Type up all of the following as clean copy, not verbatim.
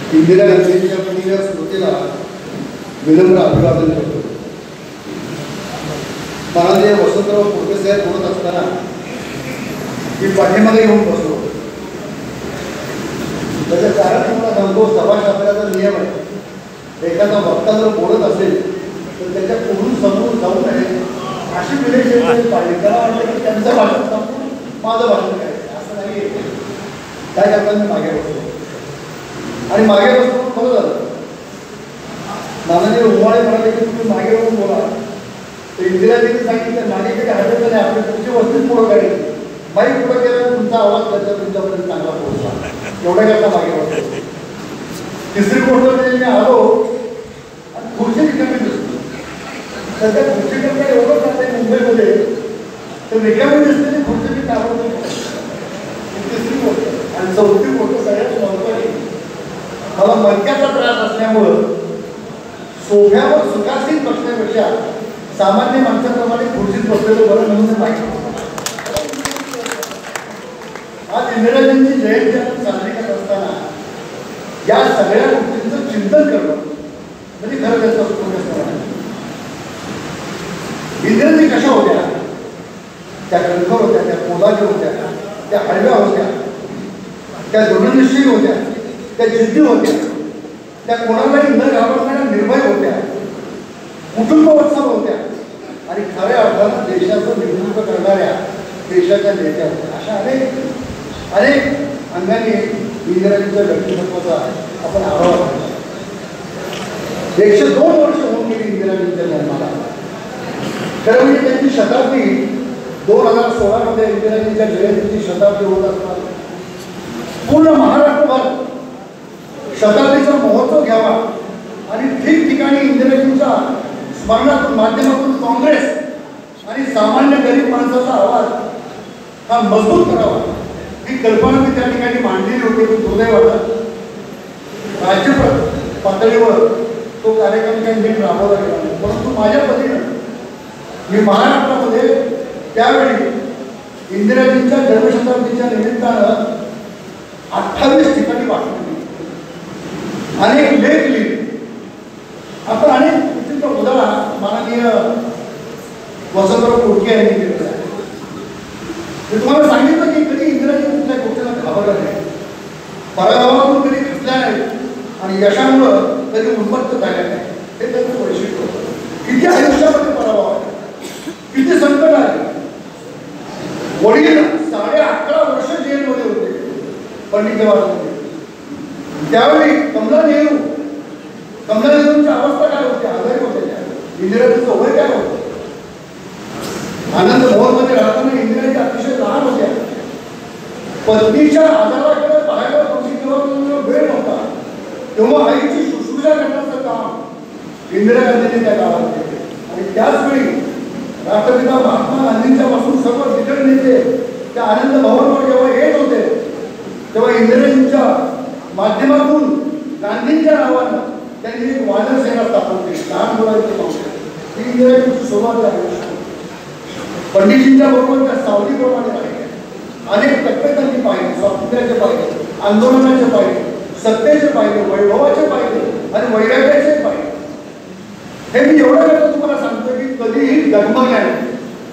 इंदिरा गांधींच्या पहिल्या स्मृतीला विनम्र अभिवादन करतो. मला जे वसंतराव फुटके साहेब बोलत असताना मी पाठीमागे येऊन बसलो. त्याचं कारण तुम्हाला सांगतो, सभाशास्त्राचा नियम आहे, एखादा वक्ता जर बोलत असेल तर त्याच्या पुढून समोरून जाऊ नये अशी विलक्षण पाहिजे. त्याला वाटतं की त्यांचं भाषण संपून माझं भाषण करायचं, असं नाही. काय करताना मी मागे बसलो आणि मागे बसतो खरं झालं. माननीय उमाळे म्हणाले की तुम्ही मागे बसून बोला. तर इंदिराजींनी सांगितलं मागे काही हरकत नाही, आपली तुमची वस्तीच पुढं काढली, माईक पुढं केलं, तुमचा आवाज त्याचा तुमच्यापर्यंत चांगला पोहोचला, एवढ्या करता मागे बसतो. तिसरी गोष्ट म्हणजे मी आलो आणि खुर्ची रिकामी दिसतो. तर त्या खुर्चीकडे एवढं जाते मुंबईमध्ये, तर रिकामी दिसते खुर्ची मी काढून. तिसरी गोष्ट आणि चौथी गोष्ट सगळ्यात महत्त्वाची, मला मणक्याचा त्रास असल्यामुळं सोफ्यावर सुखासीन बसण्यापेक्षा सामान्य माणसाप्रमाणे खुर्चीत बसलेलं बरं म्हणून माहिती. आज इंदिराजींची जयंती आपण साजरी करत असताना या सगळ्या गोष्टींचं चिंतन करणं म्हणजे खरं त्याचं असतं. इंदिराजी कशा होत्या? त्या कणखर होत्या, त्या पोलाच्या होत्या, त्या हळव्या होत्या, त्या दृढनिश्चयी होत्या, त्या जिद्दी होत्या, त्या कोणालाही न घाबरणाऱ्या निर्भय होत्या, कुटुंबवत्सल होत्या आणि खऱ्या अर्थानं देशाचं नेतृत्व करणाऱ्या देशाच्या नेत्या होत्या. अशा अनेक अंगाने इंदिराजींच्या व्यक्तिमत्वाचा आपण आढावा घेतला. 102 वर्ष होऊन गेली इंदिराजींच्या जन्माला. खरं म्हणजे त्यांची शताब्दी 2016 मध्ये इंदिराजींच्या जयंतीची शताब्दी होत असणार. पूर्ण महाराष्ट्रभर शताब्दीचा महोत्सव घ्यावा आणि ठिकठिकाणी इंदिराजींच्या स्मरणातून माध्यमातून काँग्रेस आणि सामान्य गरीब माणसाचा आवाज हा मजबूत करावा ही कल्पना मी त्या ठिकाणी मांडलेली होती. पण दुर्दैवानं राज्य पातळीवर तो कार्यक्रम काही नीट राबवला गेला नाही. परंतु माझ्या पद्धतीनं मी महाराष्ट्रामध्ये त्यावेळी इंदिराजींच्या जन्मशताब्दीच्या निमित्तानं 28 ठिकाणी भाषण दिली, अनेक लेख लिहिले. आपण अनेक गोष्टींचा उदाहरण माननीय वसंतराव फुटके यांनी केलेलं आहे. मी तुम्हाला सांगितलं की कधी इंदिराजी कुठल्या गोष्टीला घाबरलं नाही, पराभवातून कधी खचल्या नाही आणि यशामुळं कधी उन्मत्त झाल्या नाही. हे त्याचं वैशिष्ट्य होतं. किती आयुष्यामध्ये पराभव आहे, किती संकट आहे. वडील 11.5 वर्ष जेलमध्ये होते पंडित जवाहरलाल. त्यावेळी कमला नेहरूंची अवस्था काय होती, आजारी होते. इंदिराजींचं वय काय होतं. आनंद भवनमध्ये राहताना इंदिराजी अतिशय लहान होत्या. पत्नीच्या आजाराकडे पाहायला पंडित जवाहरलाल वेळ नव्हता. तेव्हा आईची शुश्रूषा करण्याचं काम इंदिरा गांधींनी त्या गावात केले. आणि त्याचवेळी राष्ट्रपिता महात्मा गांधींच्या पासून सर्व दिग्गज नेते त्या आनंद भवनवर जेव्हा येत होते तेव्हा इंदिराजींच्या माध्यमातून गांधींच्या नावानं त्यांनी एक वानर सेना स्थापन केली. लहान मुलांची काँग्रेस ही इंदिराजींची सुरुवात आहे. पंडितजींच्या बरोबर त्या सावलीप्रमाणे राहिले. अनेक टप्पे त्यांनी पाहिले, स्वातंत्र्याचे पाहिले, आंदोलनाचे पाहिले, सत्तेचे पाहिले, वैभवाचे पाहिले आणि वैराग्याचे पाहिले. हे मी एवढं करता तुम्हाला सांगतो की कधीही डगमगल्या नाही.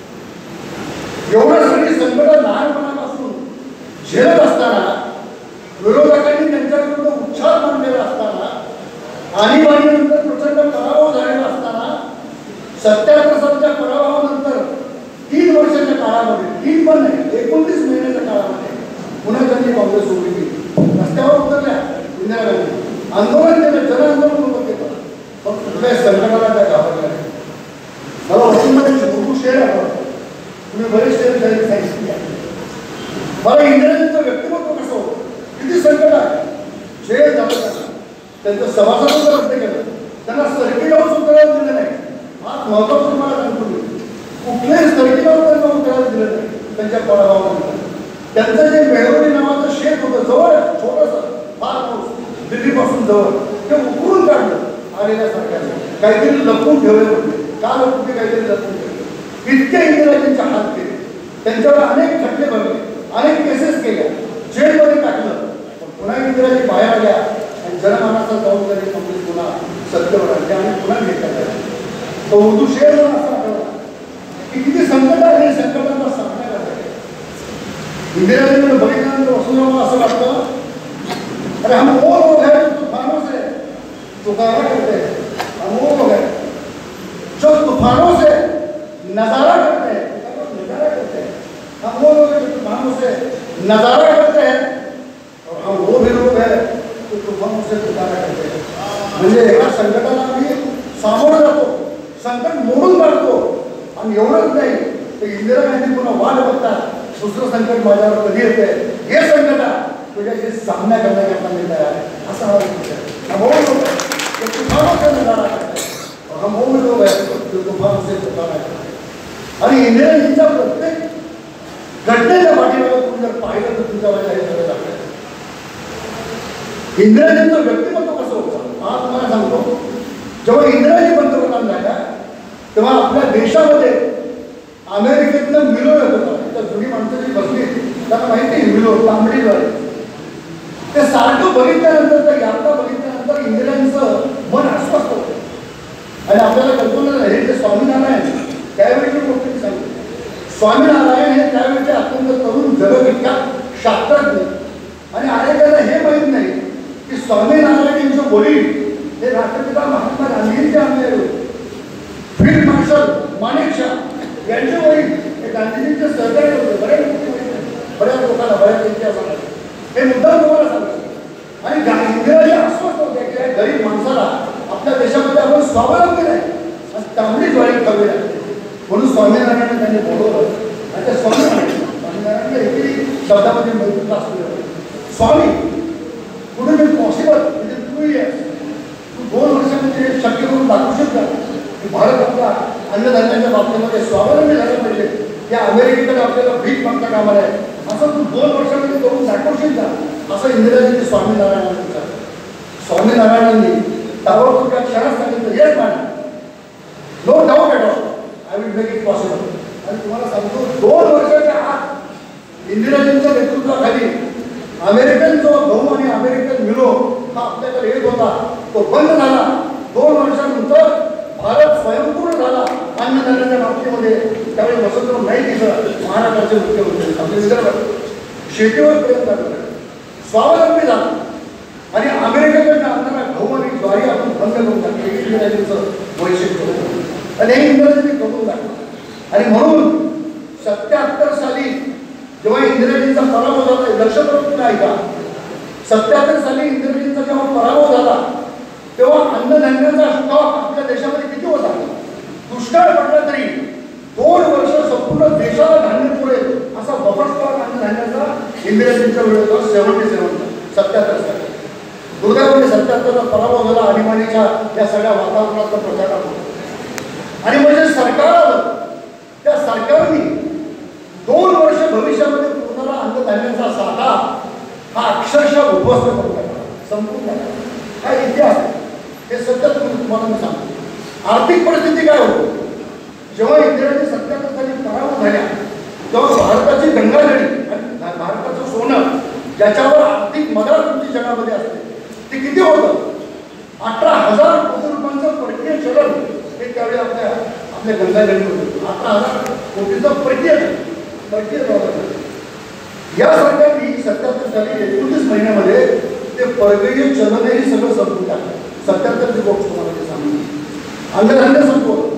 एवढं सगळी संकट लहानपणापासून झेलत असताना, विरोधकांनी त्यांच्या विरुद्ध उच्चार मांडलेला असताना, आणीबाणीनंतर प्रचंड पराभव झालेला असताना, 77 सालच्या पराभवानंतर 3 वर्षाच्या काळामध्ये, 3 पण नाही 29 महिन्याच्या काळामध्ये पुन्हा त्यांनी काँग्रेस उभी केली. रस्त्यावर उतरल्या इंदिरा गांधी, आंदोलन केलं, जन आंदोलन उभं केलं. पण कुठल्या संकटाला त्या घाबरल्या नाही. मला वसंतमध्ये मोठू शेअर आवडतं. तुम्ही बरेच शेअर त्यांनी सांगितले. मला इंदिराजींचं व्यक्तिमत्व कसं होतं, किती संकट आहे. शेअर झालं त्यांचं सभासद रद्द केलं, त्यांना सर्किटावर उतरायला दिलं नाही. हा महत्वाचं तुम्हाला सांगतो मी. कुठल्याही सर्किटावर त्यांना उतरायला दिलं नाही त्यांच्या पराभवानंतर. त्यांचं जे मेहरोली नावाचं शेत होतं जवळ, छोटंसं फार दिल्लीपासून जवळ, ते उकरून काढलं आलेल्या सरकारने. काहीतरी लपवून ठेवले होते. का लपवून काहीतरी लपवून ठेवले. इतके इंदिराजींचे हात केले, त्यांच्यावर अनेक खटले भरले, अनेक केसेस केल्या, जेलमध्ये टाकलं. पुन्हा इंदिराजी बाहेर आल्या आणि जनमानाचा जाऊन त्यांनी कंप्लीट पुन्हा सत्तेवर आणले आणि पुन्हा घेतला. तो उर्दू शेर म्हणून असा आठवला की किती संकट आहे, संकटांना सामना करायचा. इंदिराजींकडे बघितल्यानंतर वसुंधरा असं वाटतं, अरे हम वो लोग हैं जो तूफानों से पुकारा करते हैं, हम वो लोग हैं जो तूफानों से नजारा करते हैं, नजारा करते हैं. हम वो लोग हैं जो तूफानों से नजारा करते हैं और हम वो भी लोग हैं जो तूफानों से पुकारा करते हैं. म्हणजे एका संकटाला आम्ही सामोरं जातो, संकट मोडून काढतो आणि एवढंच नाही तर इंदिरा गांधी पुन्हा वाट बघतात दुसरं संकट माझ्यावर कधी येते, हे संकट तुझ्याशी सामना करण्याकरता मी तयार आहे असा हा विचार. तुफानों से नजारा करते हैं, हम वो लोग हैं जो तुफानों से पुकारा करते हैं. आणि इंदिराजींच्या प्रत्येक घटनेच्या पाठीमागे तुम्ही जर पाहिलं तर तुमच्या माझ्या हे सगळं दाखवायचं. इंदिराजींचं व्यक्तिमत्व कसं होतं हा तुम्हाला सांगतो. जेव्हा इंदिराजी पंतप्रधान झाल्या तेव्हा आपल्या देशामध्ये अमेरिकेतनं मिलो येत होता. त्या जुनी माणसं जी बसली त्यांना माहिती आहे मिलो तांबडीद्वारे ते सारखं बघितल्यानंतर त्या यात्रा बघितल्यानंतर इंदिराजींचं मन अस्वस्थ होतं. आणि आपल्याला कल्पना आहे ते स्वामीनारायण त्यावेळीची गोष्टी सांगतो. स्वामीनारायण हे त्यावेळेचे अत्यंत तरुण जगविख्यात शास्त्रज्ञ आणि अनेकांना हे माहीत नाही की स्वामीनारायण यांचे वडील हे राष्ट्रपिता महात्मा गांधींचे आमदार होते. फील्ड मार्शल माणेकशॉ यांचे वडील हे गांधीजींचे सहकारी होते. बऱ्याच लोकांना बऱ्याच इतिहासाला हे मुद्दा तुम्हाला सांगतो. आणि इंदिराजी अस्वस्थ होते की या गरीब माणसाला आपल्या देशामध्ये आपण स्वावलंबी नाही आणि तांबडी ज्वारी खावी लागते. म्हणून स्वामीनारायण त्यांनी बोलवलं आणि त्या स्वामीनारायण एकही शब्दामध्ये मैत्री असलेलं स्वामी कुठे मी पॉसिबल म्हणजे 2 years तू 2 वर्षामध्ये शक्य करून दाखवू शकता की भारत आपला अन्नधान्याच्या बाबतीमध्ये स्वावलंबी झाला पाहिजे. या अमेरिकेकडे आपल्याला भीक मागता कामा आहे असं तू 2 वर्षामध्ये करून दाखवशील का असं इंदिराजींनी स्वामीनारायणांना विचारलं. स्वामीनारायणांनी ताबडतोब त्या क्षणात सांगितलं yes madam, no doubt at all, I will make it possible. आणि तुम्हाला सांगतो 2 वर्षाच्या आत इंदिराजींच्या नेतृत्वाखाली अमेरिकन जो गहू आणि अमेरिकन मिलो हा आपल्याकडे येत होता तो बंद झाला. 2 वर्षानंतर भारत स्वयंपूर्ण झाला अन्नधान्याच्या बाबतीमध्ये. त्यावेळी वसंतराव नाईक इथं महाराष्ट्राचे मुख्यमंत्री आपले विदर्भात शेतीवर प्रयत्न करतात स्वावलंबी झाला आणि अमेरिकेकडनं आणणारा गहू आणि ज्वारी आपण बंद करून टाकली. हे इंदिराजींचं वैशिष्ट्य होतं आणि हे इंदिराजींनी करून टाकलं. आणि म्हणून 77 साली जेव्हा इंदिराजींचा पराभव झाला, लक्षात तुम्ही ऐका, 77 साली इंदिराजींचा जेव्हा पराभव झाला तेव्हा अन्नधान्याचा स्टॉक आपल्या देशामध्ये किती होता? दुष्काळ पडला तरी 2 वर्ष संपूर्ण देशाला धान्य पुरेल असा बफर स्टॉक अन्नधान्याचा इंदिराजींच्या वेळेत 77 साली. दुर्दैवाने 77ला पराभव झाला आणीबाणीच्या या सगळ्या वातावरणाचा प्रचार होता. आणि म्हणजे सरकार आलं, त्या सरकारने 2 वर्ष भविष्यामध्ये पूर्णाला अन्नधान्याचा साठा हा अक्षरशः उद्ध्वस्त करून टाकला, संपूर्ण टाकला. हा इतिहास हे सत्य तुम्हाला मी सांगतो. आर्थिक परिस्थिती काय होती जेव्हा इंदिराजी 77 साली पराभव झाल्या तेव्हा भारताची गंगाजळी आणि भारताचं सोनं ज्याच्यावर आर्थिक मदत तुमची जगामध्ये असते ते किती होतं? 18,000 कोटी रुपयांचं परकीय चलन हे त्यावेळी आपल्या गंगाजळी होतं. 18,000 कोटीचं परकीय डॉलर. या सरकारने 77 साली 29 महिन्यामध्ये ते परकीय चलनही सगळं संपवून टाकलं. 77ची गोष्ट तुम्हाला ते सांगतो. अन्नधान्य संपवलं,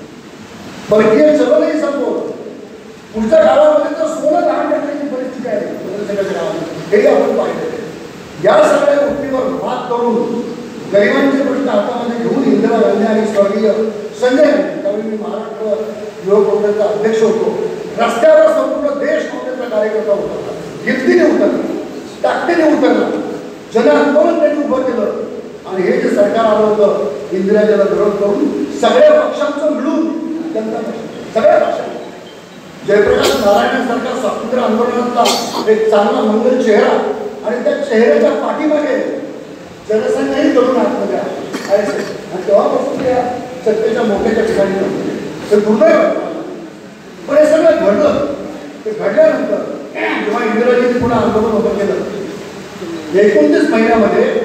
परकीय चलनही संपवलं. पुढच्या काळामध्ये तर सोनं लहान टाकण्याची परिस्थिती आहे सगळ्याच्या गावामध्ये, हेही आपण पाहिलं. या सगळ्या गोष्टीवर मात करून गरिबांचे प्रश्न हातामध्ये घेऊन इंदिरा गांधी आणि स्वर्गीय संजय गांधी, त्यावेळी मी महाराष्ट्र युवक काँग्रेसचा अध्यक्ष होतो, रस्त्यावर संपूर्ण देश काँग्रेसचा कार्यकर्ता होता, हिमतीने उतरला, ताकदीने उतरला, जन आंदोलन त्यांनी उभं केलं. आणि हे जे सरकार आलं होतं इंदिराजीला विरोध करून सगळ्या पक्षांचं मिळून जनता पक्ष, सगळ्या पक्षांचं जयप्रकाश नारायणांसारखा स्वातंत्र्य आंदोलनातला एक चांगला मंगल चेहरा आणि त्या चेहऱ्याच्या पाठीमागे जनसंघही करून आत्महत्या आणि तेव्हापासून त्या सत्तेच्या मोठ्याच्या ठिकाणी ते दुर्दैव. पण हे सगळं घडलं. ते घडल्यानंतर जेव्हा इंदिराजींनी पुन्हा आंदोलन उभं केलं 29 महिन्यामध्ये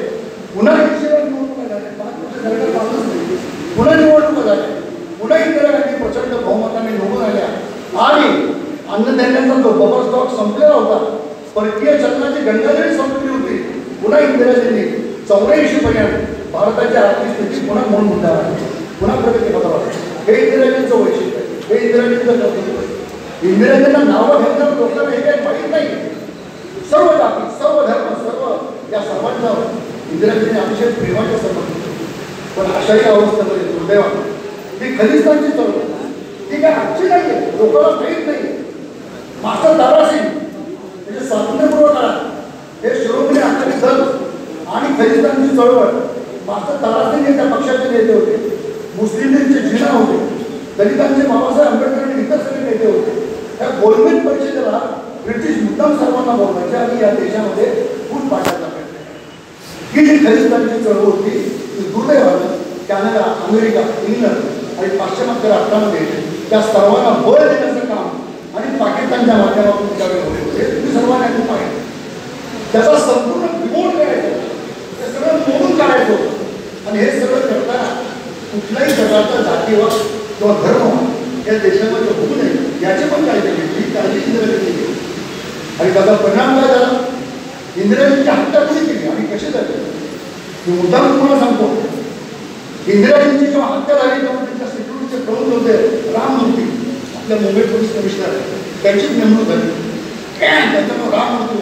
पुन्हा 100 निवडणुका झाल्या, 5 वर्ष सरकार चालूच नाही, पुन्हा निवडणुका झाल्या, पुन्हा इंदिरा गांधी प्रचंड बहुमताने निवडून आल्या आणि अन्नधान्याचा जो बफर स्टॉक संपलेला होता, परकीय चलनाची गंगा जरी संपली होती, पुन्हा इंदिराजींनी 84 पर्यंत भारताची आर्थिक स्थिती पुन्हा मूळ मुद्द्यावर आली, पुन्हा प्रगती पथावर. हे इंदिराजींचं वैशिष्ट्य आहे, हे इंदिराजींचं कर्तव्य आहे. इंदिराजींना नावं घेतल्यावर लोकांना हे काही माहीत नाही. सर्व जाती, सर्व धर्म, सर्व या सर्वांचा इंदिराजींनी अतिशय प्रेमाच्या संबंध. पण अशाही अवस्थेमध्ये दुर्दैवाने ती खलिस्तानची चळवळ ती काय आजची नाही आहे, लोकांना माहीत नाही. मास्टर तारासिंग म्हणजे स्वातंत्र्यपूर्व काळात हे शिरोमणी अकाली दल आणि खलिस्तानची चळवळ, मास्टर तारासिंग हे त्या पक्षाचे नेते होते, मुस्लिम लीगचे जिना होते, दलितांचे बाबासाहेब आंबेडकर आणि इतर सगळे नेते होते. त्या गोलमेज परिषदेला ब्रिटिश मुद्दाम सर्वांना बोलवायचे आणि या देशामध्ये फूट पाडण्याचा प्रयत्न ही जी खलिस्तानची चळवळ होती ती दुर्दैवानं कॅनडा, अमेरिका, इंग्लंड आणि पाश्चिमात्य राष्ट्रांमध्ये त्या सर्वांना बळ देण्याचं काम आणि पाकिस्तानच्या माध्यमातून त्यावेळी होते होते. तुम्ही सर्वांनी ऐकून पाहिजे. त्याचा संपूर्ण बिमोड करायचं, ते सगळं मोडून काढायचं होतं आणि हे सगळं करताना कुठल्याही प्रकारचा जातीवाद किंवा धर्म या देशामध्ये होऊ नये याची पण काळजी घेतली, काळजी इंदिराजींनी घेतली. आणि त्याचा परिणाम काय झाला? इंदिराजींची हत्या कोणी केली आणि कशी झाली? मी मुद्दाम तुम्हाला सांगतो. इंदिराजींची जेव्हा हत्या झाली तेव्हा त्यांच्या सिक्युरिटीचे प्रमुख होते राममूर्ती, आपल्या मुंबई पोलीस कमिशनर, त्यांचीच नेमणूक झाली. त्यांचं नाव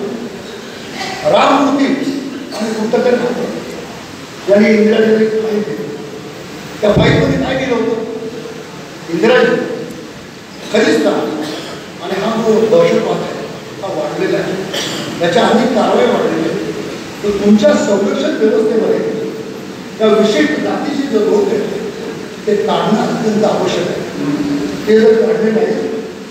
राममूर्ती आणि कुठंतरी यांनी इंदिराजींनी फाईल केली. त्या फाईलमध्ये काय केलं होतं? इंदिराजी, खलिस्तान आणि हा जो दहशतवाद आहे हा वाढलेला आहे, याच्या अनेक कारवाई वाढलेल्या आहेत. तर तुमच्या संरक्षण व्यवस्थेमध्ये त्या विशिष्ट जातीची जो लोक आहे ते काढणं अत्यंत आवश्यक आहे. ते जर काढले नाही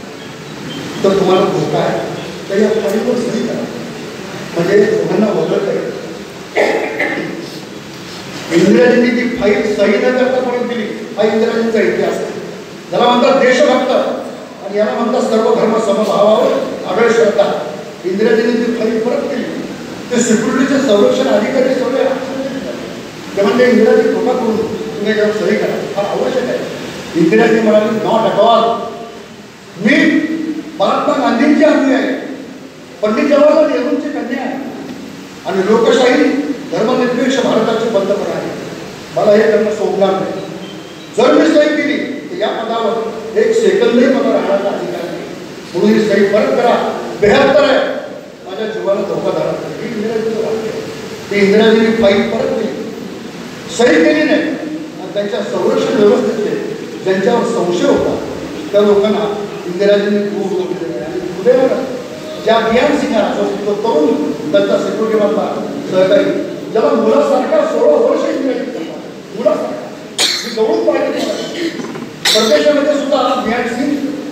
तर तुम्हाला धोका आहे. तर या फाईलवर सही करा, म्हणजे तुम्हाला वगळता येईल. इंदिराजींनी ती फाईल सही न करता परत दिली, हा इंदिराजींचा इतिहास आहे. ज्याला म्हणतात देशभक्त आणि याला म्हणतात सर्व धर्म समभावावर आढळ श्रद्धा. इंदिराजींनी ती फाईल परत केली. ते सिक्युरिटीचे संरक्षण अधिकारी सगळे ते म्हणजे इंदिराजी कृपा करून तुम्ही याच्यावर सही करा, हा आवश्यक आहे. इंदिराजी म्हणाली नॉट ॲट ऑल, मी महात्मा गांधींची अनुयायी आहे, पंडित जवाहरलाल नेहरूंची कन्या आहे आणि लोकशाही धर्मनिरपेक्ष भारताची पंतप्रधान आहे. मला हे करणं सोडणार नाही. जर मी सही केली तर या पदावर 1 सेकंदही मला राहण्याचा अधिकार नाही, म्हणून ही सही परत करा. 72 आहे, माझ्या जीवाला धोकादार आहे. ही इंदिराजीचं वाक्य आहे. ती इंदिराजींनी फाईल परत केली, सही केली नाही आणि त्यांच्या संरक्षण व्यवस्थेतले ज्यांच्यावर संशय होता त्या लोकांना इंदिराजींनी दूर केले. आणि दुर्दैवानं ज्या बियान सिंगारा जो तरुण त्यांचा सिक्युरिटी मधला सहकारी, ज्याला मुलासारखा 16 वर्ष इंदिराजी मुलासारखा मी जवळून पाहिजे, परदेशामध्ये सुद्धा बियान सिंग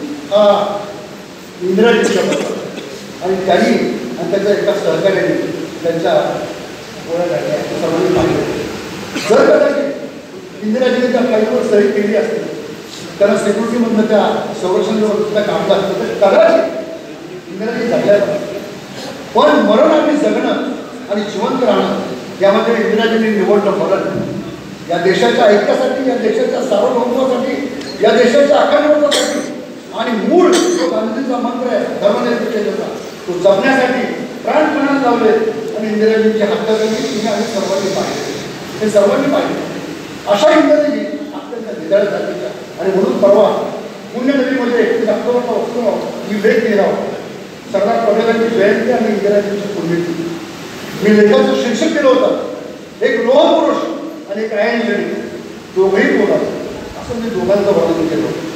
इंदिराजीच्या आणि त्यांनी आणि त्याच्या एका सहकार्याने त्यांच्या गोळ्या झाल्या सर्वांनी पाहिजे. जर कदाचित इंदिराजीने त्या फाईलवर सही केली असते, त्यांना सिक्युरिटीमधनं त्या संरक्षण व्यवस्थेला काढलं असतं तर कदाचित इंदिराजी जगल्या पाहिजे. पण मरण आणि जगणं आणि जिवंत राहणं यामध्ये इंदिराजींनी निवडलं मरण. या देशाच्या ऐक्यासाठी, या देशाच्या सार्वभौमत्वासाठी, या देशाच्या अखंडत्वासाठी आणि मूळ जो गांधींचा मंत्र आहे धर्मनिरपेक्षतेचा तो जपण्यासाठी प्राणपणात लावले आणि इंदिराजींची हत्या केली. तुम्ही आम्ही सर्वांनी पाहिले, हे सर्वांनी पाहिले. अशा इंदिराजी अत्यंत निधळ जातीच्या आणि म्हणून परवा पुण्यनगरीमध्ये 31 ऑक्टोबरचा उत्सव मी लेख लिहिला होता, सरदार पटेलांची जयंती आणि इंदिराजींची पुण्यतिथी. मी लेखाचं शीर्षक केलं होतं, एक लोहपुरुष आणि एक आयन लेडी, दोघंही बोलावे, असं मी दोघांचं वर्णन केलं होतं.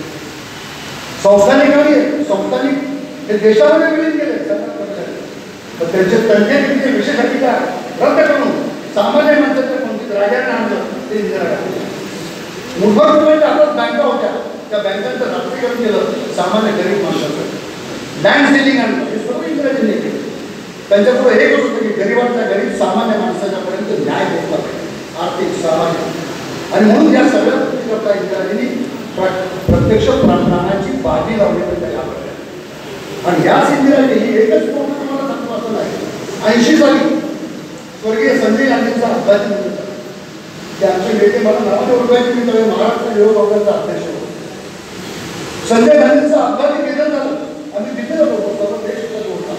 संस्थानिक हे देशामध्ये विलीन केले सरकार कर्मचारी, पण त्यांचे तज्ञ विशेष अधिकार रद्द करून सामान्य माणसाच्या पंक्तीत राजांना आणलं. ते इंदिरा गांधी मुठभर रुपयाच्या हातात बँका होत्या, त्या बँकांचं राष्ट्रीयकरण केलं, सामान्य गरीब माणसाचं लँड सेलिंग आणलं. हे सर्व इंदिराजींनी केलं. त्यांच्यापुढे एकच होतं की गरिबांच्या गरीब सामान्य माणसाच्या पर्यंत न्याय घेतला पाहिजे, आर्थिक सामाजिक. आणि म्हणून या सगळ्या गोष्टी करता इंदिराजींनी प्रत्यक्ष प्राणाची बाजी लावली त्याला आवडल्या. आणि याच इंदिराजी ही एकच तुम्हाला सांगतो असं नाही. 80 साली स्वर्गीय संजय गांधी गांधींचा अपघाती निधन झालं. ते आमचे नेते मला नावाने ओळखायचे, मी त्यावेळी महाराष्ट्र युवक काँग्रेसचा अध्यक्ष होतो. संजय गांधींचं अपघाती निधन झालं. आम्ही तिथे होतो, सर्व देश होता.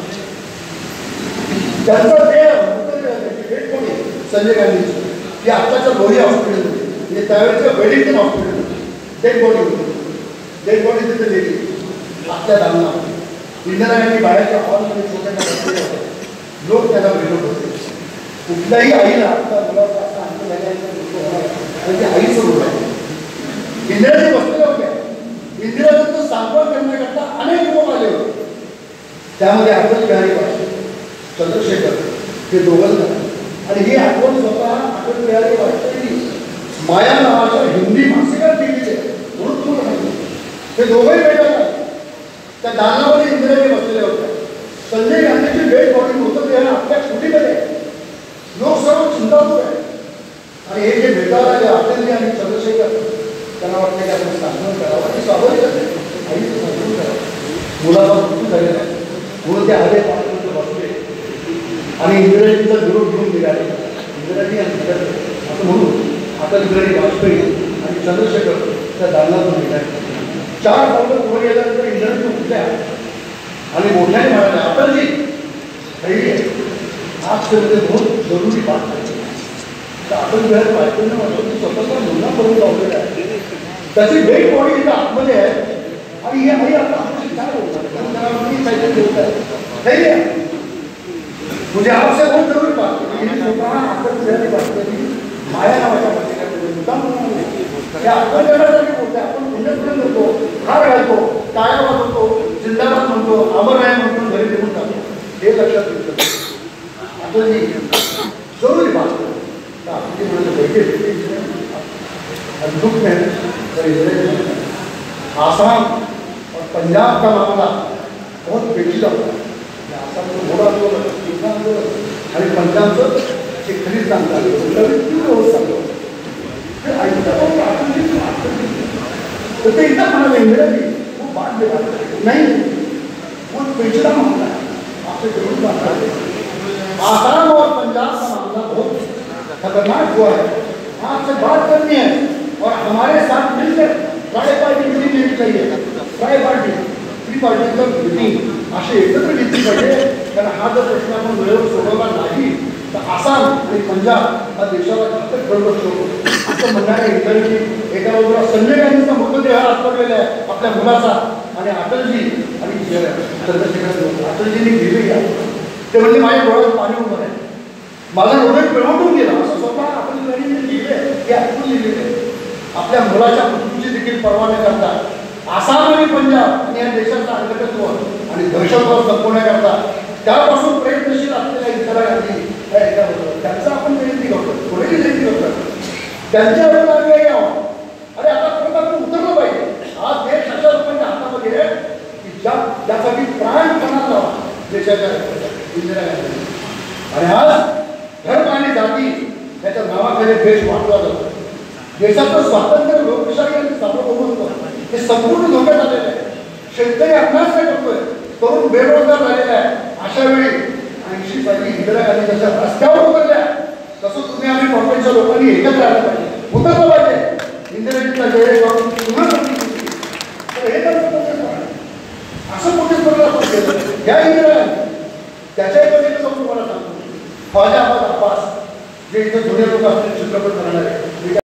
त्यांचा डेट कोणी संजय गांधींची ती आत्ताच्या लोही हॉस्पिटलमध्ये, म्हणजे त्यावेळेच्या वेलिंग्टन हॉस्पिटलमध्ये डेड बॉडी होती. डेड बॉडी तिथे दिली आपल्या दालनामध्ये. इंदिरा गांधी बाहेरच्या हॉलमध्ये छोट्या बसलेले होते. लोक त्याला भेटत होते. कुठल्याही आईला आपल्या मुलाचा असा अंत झाल्यानंतर आणि ते आईचं मुलं आहे. इंदिराजी बसलेल्या होत्या. इंदिराचं सांत्वन करण्याकरता अनेक लोक आले होते. त्यामध्ये अटल बिहारी वाजपेयी, चंद्रशेखर हे दोघं. आणि ही आठवण स्वतः अटल बिहारी वाजपेयी माया नावाच्या हिंदी मासिकात लिहिलेली आहे. म्हणून तुम्हाला माहिती ते दोघंही भेटायला त्या दालनामध्ये इंदिराजी बसलेल्या होत्या. संजय गांधीची डेड बॉडी मृतदेह आपल्या कुटीमध्ये लोक सर्व चिंतातूर आहे. आणि हे जे भेटायला आले अटलजी आणि चंद्रशेखर, त्यांना वाटतं की आपण सांत्वन करावं आणि स्वाभाविक आईचं सांत्वन करावं. मुलाचा मृत्यू झालेला आहे म्हणून ते आले पाठवून बसले आणि इंदिराजीचा विरोध घेऊन निघाले. इंदिराजी आणि असं म्हणून अटल बिहारी वाजपेयी आणि चंद्रशेखर त्या दालनातून निघाले. 4 पावलं पुढे गेल्यानंतर इंदिराजी उठल्या आणि मोठ्याने म्हणाल्या, अटलजी धैर्य, आपसे मुझे बहुत जरूरी बात है. तर अटल बिहारी वाजपेयींना वाटतं की स्वतःचा मुलगा करून लावलेला आहे. त्याची डेड बॉडी इथं आतमध्ये आहे आणि ही आई आता आपल्याशी काय बोलतात, काहीतरी बोलतात. धैर्य, मुझे आपसे बहुत जरूरी बात है. स्वतः अटल बिहारी वाजपेयी माया नावाच्या पत्रिकेमध्ये मुद्दाम त्या अटल करण्यासाठी बोलते. आपण पुण्यस्मरण करतो, हार घालतो, टाळ्या वाजवतो, जिंदाबाद म्हणतो, अमर आहे म्हणतो, घरी निघून जातो. हे लक्षात घेतलं. अटलजी जरूरी बात है. तो आपकी मुझे बैठे दुख में आसाम और पंजाब का मामला बहुत पेचीदा होता है. आसामचं घोडा आंदोलन, किसान आंदोलन आणि पंजाबचं हे खरीच आंदोलन तीव्र होत चाललं होतं. तो ते इतना म्हणाले इंदिराजी वो बाद में बात करेंगे. नहीं, वो पेचीदा मामला है, आपसे जरूर बात करेंगे. आसाम और पंजाब का मामला बहुत खतरनाक हुआ है. आपसे बात करनी है और हमारे साथ मिलकर ट्राई पार्टी मीटिंग लेनी चाहिए. ट्राई पार्टी, थ्री पार्टीचं मीटिंग असे एकत्र घेतली पाहिजे. कारण हा जर प्रश्न आपण वेळेवर सोडवला नाही तर आसाम आणि पंजाब हा देशाला घातक बरोबर शकतो. असं म्हणणारे इंदिराजी एका बाजूला संजय गांधीचा मृतदेह आत्मलेला आहे आपल्या मुलाचा आणि अटलजी आणि चंद्रशेखर अटलजींनी लिहिलेली आहे. ते म्हणजे माझ्या डोळ्यात पाणी उभं आहे, माझा हृदय पिळवटून गेला असं स्वतः अटल गांधींनी लिहिले. हे ऐकून लिहिलेले आपल्या मुलाच्या मृत्यूची देखील पर्वा न करता आसाम आणि पंजाब आणि या देशाचं अंगकत्व आणि दहशतवाद संपवण्याकरता त्यापासून प्रयत्नशील असलेल्या इंदिरा गांधी त्यांचा आपण विनंती करतो, कोणीही विनंती करतो त्यांच्या विरोधात यावं. अरे आता परत आपण उतरलं पाहिजे. आज देश अशा लोकांच्या हातामध्ये आहे की ज्यासाठी प्राणपणा लावा देशाच्या इंदिरा गांधी. आणि आज धर्म आणि जाती याच्या नावाखाली देश वाटला जातो. देशाचं स्वातंत्र्य, लोकशाही आणि सार्वभौमत्व हे संपूर्ण धोक्यात आलेलं आहे. शेतकरी अभ्यास काय करतोय, तरुण बेरोजगार झालेला आहे. अशा वेळी 80 साली इंदिरा गांधी जशा रस्त्यावर उतरल्या तसं तुम्ही आम्ही कॉंग्रेसच्या लोकांनी एकत्र आलं पाहिजे, उतरलं पाहिजे. इंदिराजीचा जय वाहून पुन्हा हे तर असं प्रोटेस्ट करायला पाहिजे. या इंदिरा गांधी त्याच्या पद्धतीने समजून मला सांगतो ख्वाजा अहमद अब्बास जे इथं जुने लोक असतील चित्रपट करणारे